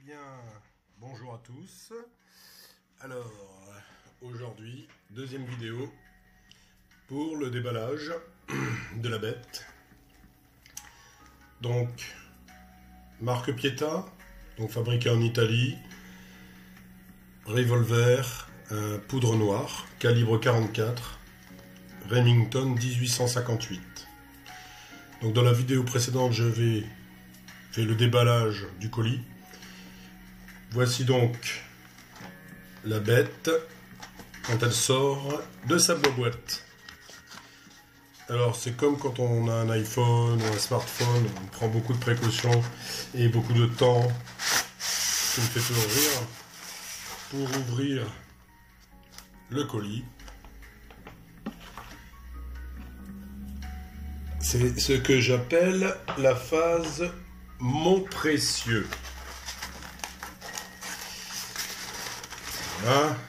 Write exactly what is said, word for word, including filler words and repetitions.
bien, bonjour à tous. Alors, aujourd'hui, deuxième vidéo pour le déballage de la bête. Donc, marque Pieta, donc fabriquée en Italie, revolver, euh, poudre noire, calibre quarante-quatre, Remington dix-huit cent cinquante-huit. Donc dans la vidéo précédente, je vais faire le déballage du colis. Voici donc la bête quand elle sort de sa boîte. Alors c'est comme quand on a un iPhone ou un smartphone, on prend beaucoup de précautions et beaucoup de temps, qui me fait toujours rire, pour ouvrir le colis. C'est ce que j'appelle la phase mon précieux. Voilà.